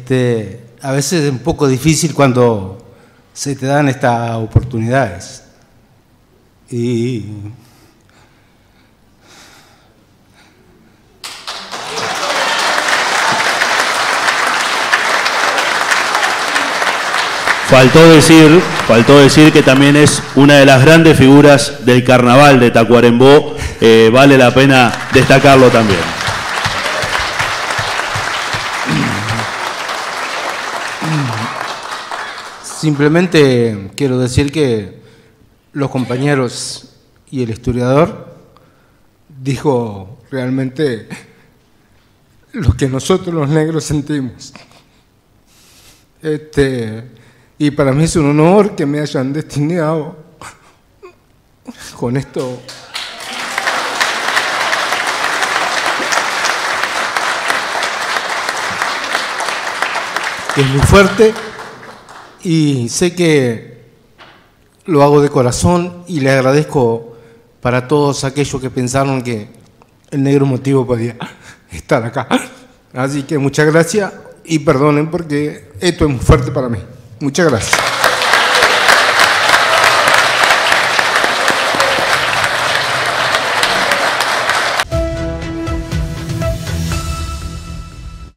A veces es un poco difícil cuando se te dan estas oportunidades. Y faltó decir que también es una de las grandes figuras del carnaval de Tacuarembó. Vale la pena destacarlo también. simplemente quiero decir que los compañeros y el historiador dijo realmente lo que nosotros los negros sentimos. Y para mí es un honor que me hayan destinado con esto. Es muy fuerte y sé que lo hago de corazón y le agradezco para todos aquellos que pensaron que el negro motivo podía estar acá. Así que muchas gracias y perdonen porque esto es muy fuerte para mí. Muchas gracias.